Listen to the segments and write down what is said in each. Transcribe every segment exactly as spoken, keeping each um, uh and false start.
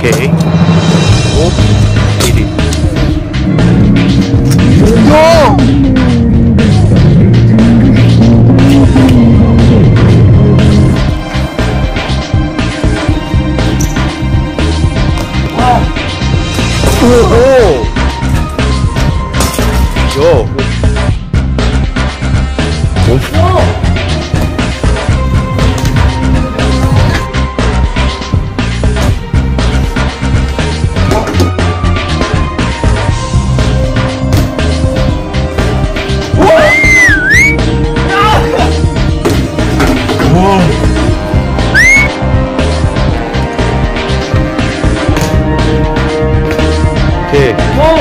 오케이. 오, 일 위. 오호! 요! 오! 오케이.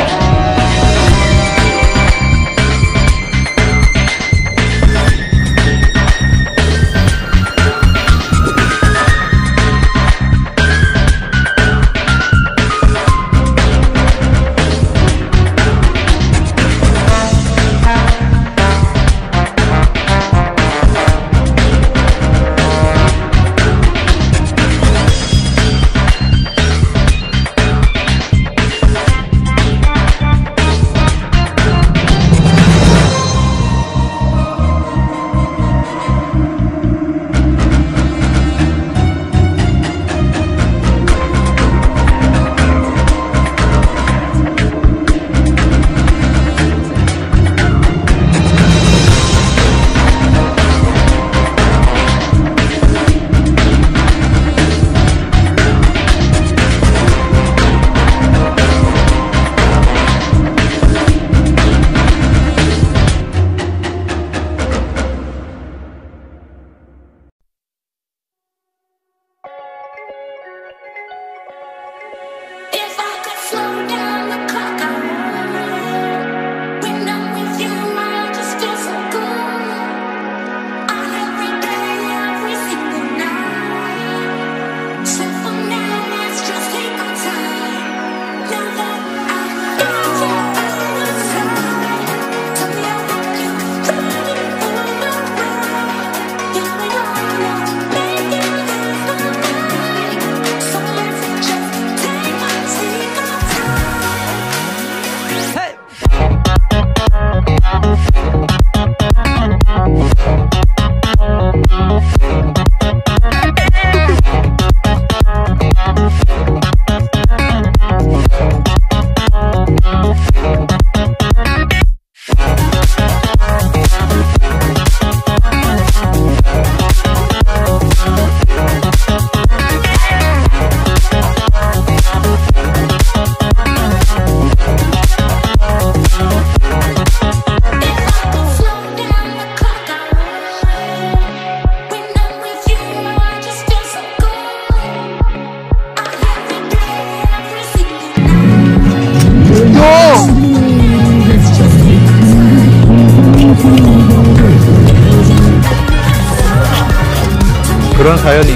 그런 사연이.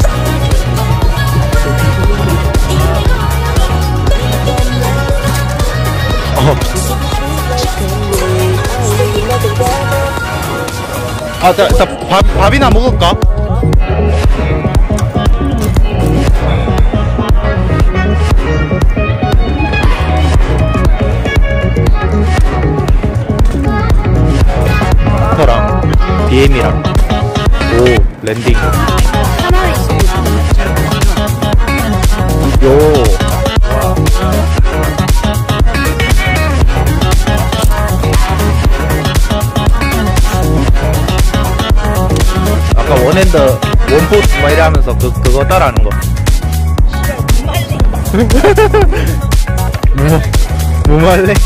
어. 아, 자, 자, 밥, 밥이나 먹을까? 터랑 비엠이랑. 오, 랜딩. 요. 아까 원핸드 원포트 막 이래 하면서 그, 그거 따라하는 거. 뭐, 무말랭이.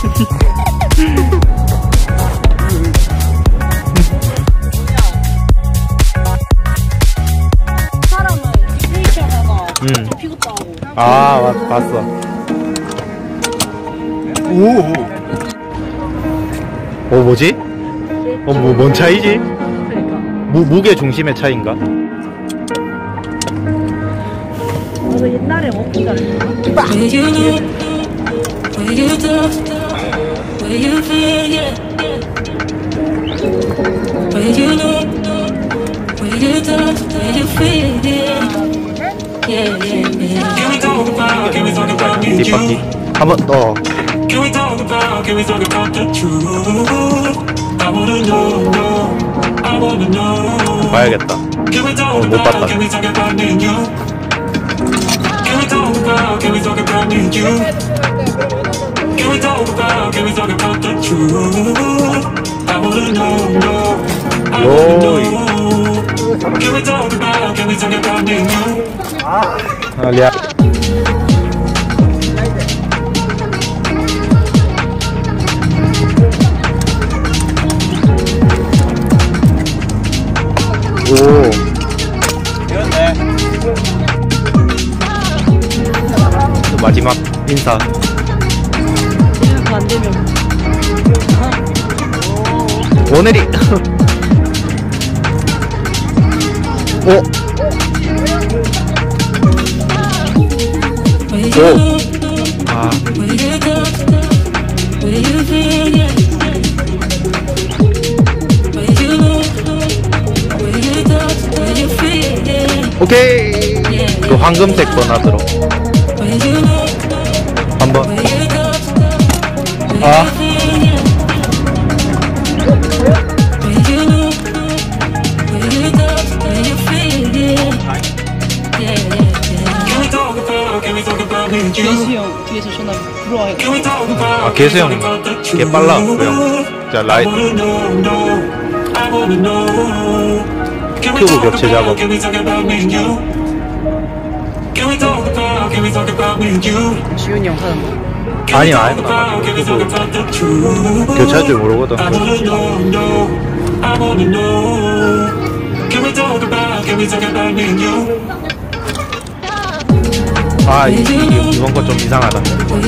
응. 아, 맞, 봤어. 오. 어, 뭐지? 어, 뭐, 뭔 차이지? 무, 무게 중심의 차이인가? 어, 옛날에 먹고 잘했어. Yeah, yeah, yeah. Can we go far? Can we 뒷바퀴 한번 더. Can we talk about, can we talk about the truth? I wanna know, I wanna know. 봐야겠다. Can we talk 어, 못 about, 봤다. can we talk about me and you? Can we talk about, can we talk about me and you? Can we talk about, can we talk about the truth? I wanna know, know, I wanna know. Can we talk about, can we talk about me and you? 아, 리아. 오. 이겼네. 마지막 인사. 이렇게 안 되면. 오늘이. 오. 오. 아. 오케이. 그 황금색 번화드로 한번. 아. 개수 형 뒤에서 전화 들어와요. 아, 개수 형, 개 빨라, 그 형. 자, 라이트. 큐브 겹체 작업. 지훈이 형 사는 거. 아니야, 아니, 나 큐브 교체할 줄 모르거든. 아, 이, 이, 이번 거 좀 이상하다.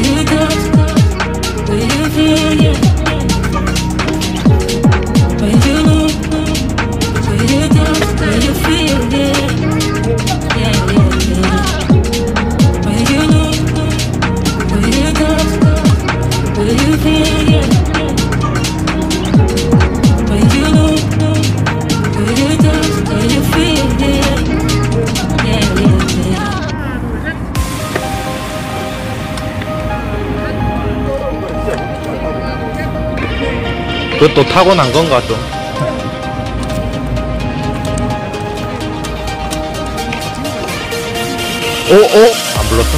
그것도 타고난 건가 좀. 오, 오! 안 불렀어?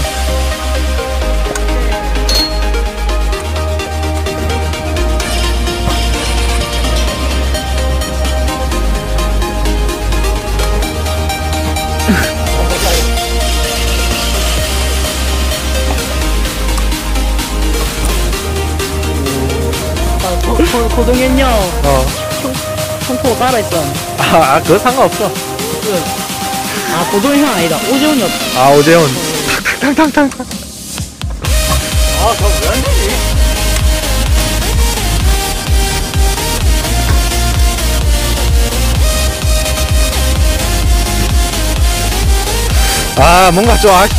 고, 고동현요. 어. 청포 따라 있어. 아, 아, 그거 상관없어. 아, 고동현 아니다. 오재훈이었다. 아, 오재훈. 탕탕탕탕탕. 아, 저거 왜 안 되지? 아, 뭔가 좀 아.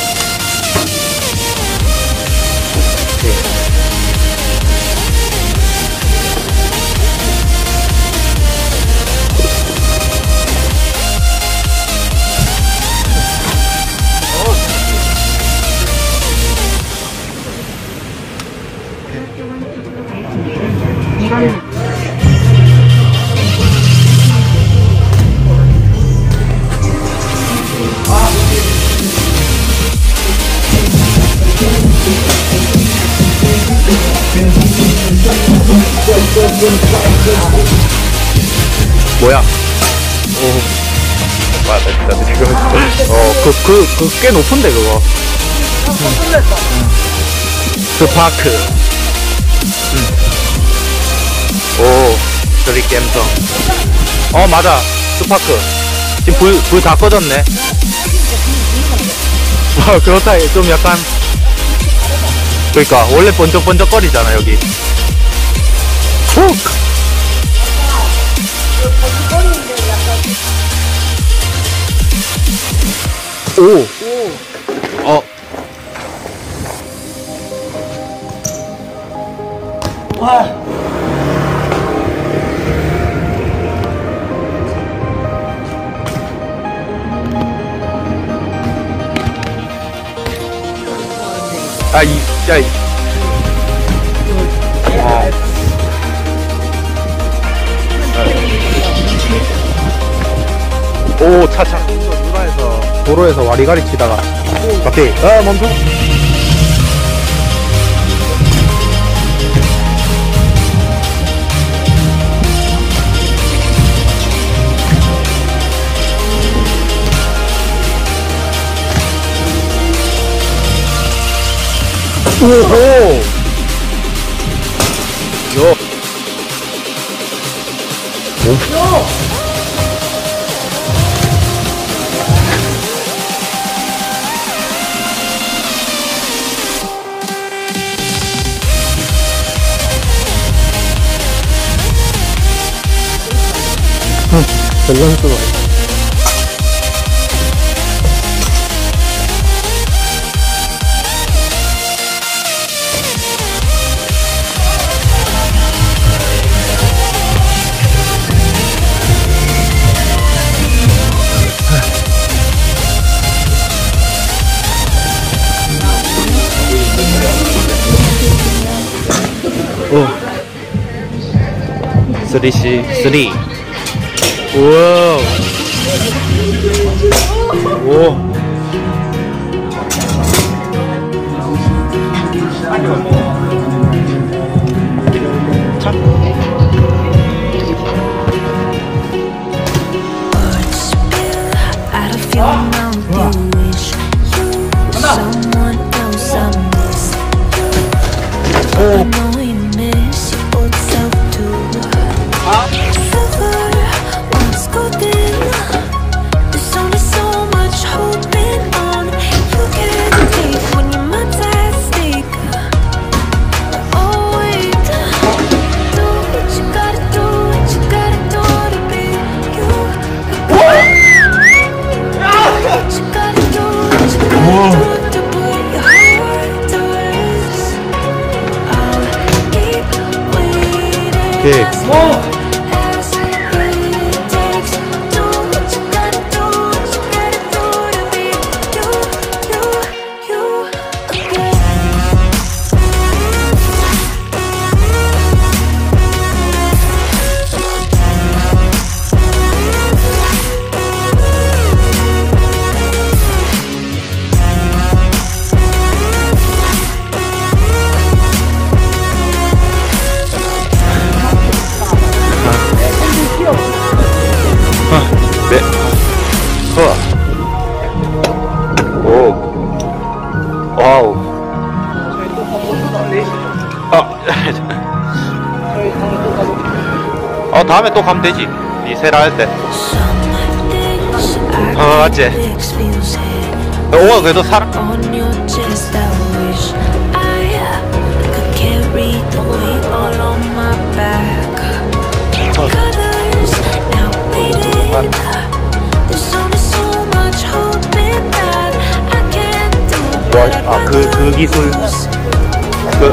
뭐야? 오. 맞다, 진짜 지금. 어, 그, 그, 그, 꽤 높은데, 그거. 스파크. 응. 오, 저리 갬성. 어, 맞아. 스파크. 지금 불, 불 다 꺼졌네. 와, 그렇다. 좀 약간. 그러니까, 원래 번쩍번쩍거리잖아, 여기. 훅! 오! 어. 아, 아, 이, 야, 이. 어. 오, 차차. 누나에서, 도로에서 와리가리 치다가. 갑자기, 아, 멈춰. 오호! 요! 오. 밸런스가 오. 쓰리시 쓰리. 우와. 오. 차. 오. 오케이. 네. 어. 오. 와우. 아. 어, 다음에 또 가면 되지. 이 세라 할 때. 어, 맞지? 오, 그래도 사람. 아, 그, 그 기술. 그.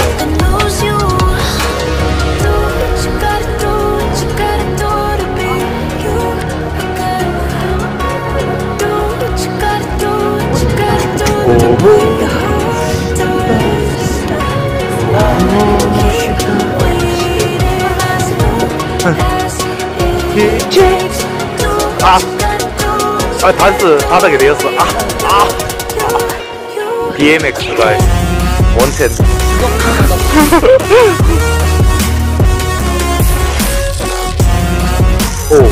오호. 아, 아, 단스 바닥에 내렸어. 아, 아. 비엠엑스가 원텐. 오.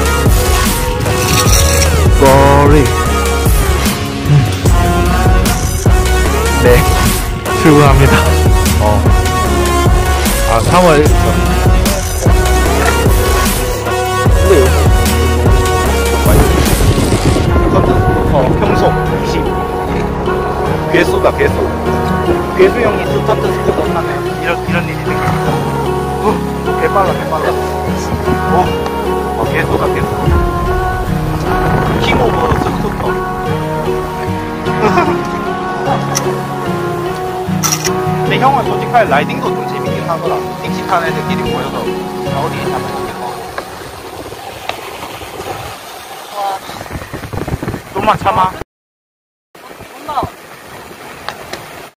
쏘리. 네, 출근합니다. 어. 아, 삼월 일 일. 어, 평소 이십. 괴수다, 괴수. 괴수 형이 스타트 스코 끝나네. 이런, 이런 일이 생겨. 어, 개빨라, 개빨라. 어, 어, 괴수다, 괴수. 킹 오브 스쿠터. 근데 형은 솔직히 라이딩도 좀 재밌긴 하더라. 씩씩한 애들끼리 모여서 어디 잡아먹겠어. 좀만 참아.